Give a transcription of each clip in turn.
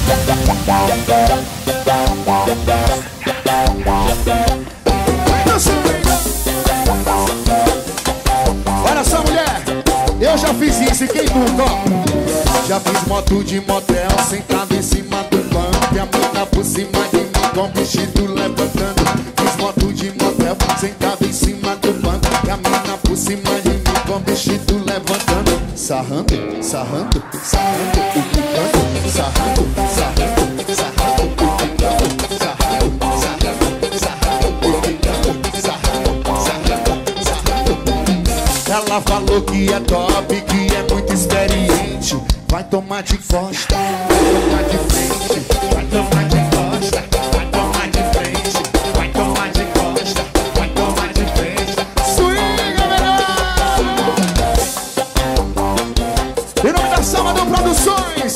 Olha só, mulher, eu já fiz isso e quem nunca? Já fiz moto de motel, sentado em cima do banco, e a mina por cima de mim com o vestido levantando. Fiz moto de motel, sentado em cima do banco, e a mina por cima de mim com o vestido levantando. Sarrando, sarrando, sarrando o picante, sarrando, sarrando, sarrando o picante, sarrando, sarrando, sarrando o picante, sarrando, sarrando, sarrando. Ela falou que é top, que é muito experiente. Vai tomar de costa, vai tomar de frente, vai tomar de costa, vai tomar de frente, vai tomar de costa, vai tomar de frente. Swinga, melhor! Em nome da Salvador Produções.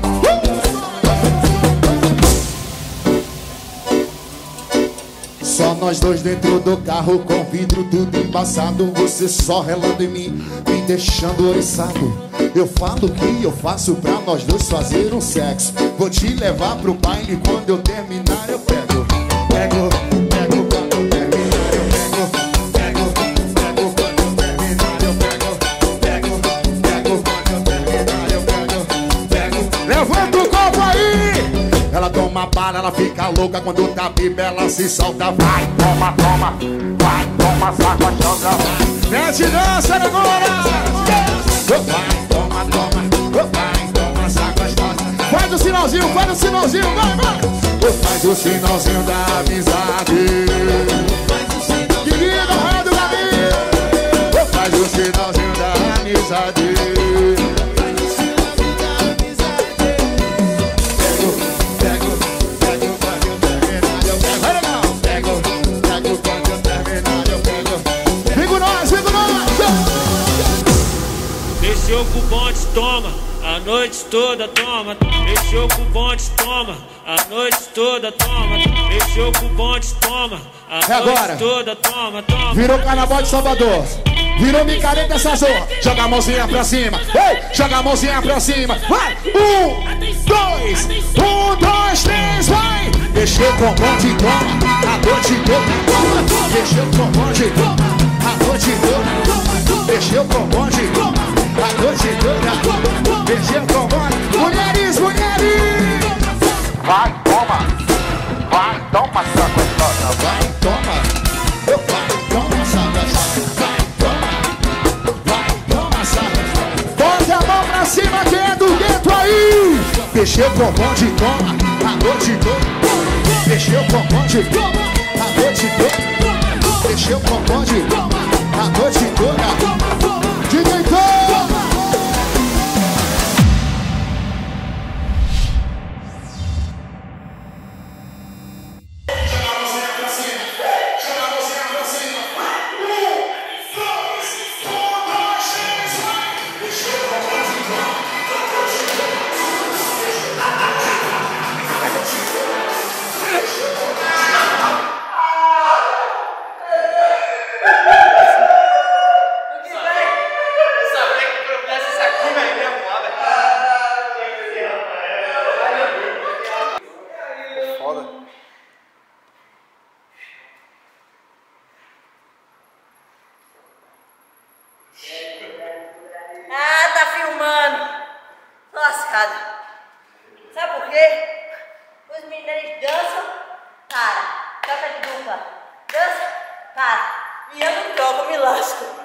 Só nós dois dentro do carro com vidro tudo embaçado. Você só relando em mim, me deixando oriçado. Eu falo que eu faço pra nós dois fazer um sexo. Vou te levar pro baile, quando eu terminar eu pego. Pego, pego, quando eu terminar eu pego. Pego, pego, quando eu terminar eu pego. Pego, pego, quando eu terminar eu pego. Pego, levanta o copo aí! Ela toma bala, ela fica louca. Quando tá bíblia ela se solta. Vai, toma, toma. Vai, toma, sacochão. Mete dança agora! Vai, toma, toma. Vai, toma, sacochão. Faz o sinalzinho, vai, vai! Faz o sinalzinho da amizade. Querida, Raio do Gabi. Faz o sinalzinho da amizade. Mexeu com o bonde, toma, a noite toda, toma. Mexeu com o bonde, toma, a noite toda, toma. Mexeu com o bonde, toma, a noite toda, toma, toma. Virou carnaval de Salvador, virou micareta essa zorra. Joga a mãozinha pra cima, ei, joga a mãozinha pra cima. Vai, 1, 2, 1, 2, 3, vai. Mexeu com o bonde, toma, a noite toda, toma. Mexeu com o bonde, toma, a noite toda. Mexeu com o bonde, toma. A noite toda, mexeu com o bonde. Mulheres, mulheres. Vai, toma. Vai, toma, sua gostosa. Vai, toma. Vai, toma, sua gostosa. Vai, toma. Vai, toma, sua gostosa. Bota a mão pra cima, quem é do gueto aí. Mexeu com o bonde, toma. A noite toda. Mexeu com o bonde, toma. A noite toda. Mexeu com o bonde, toma. A noite toda. DJ tá filmando. Tô lascada. Sabe por quê? Os meninos dançam, para. Troca de dupla. Dança, para. E eu não troco, me lasco.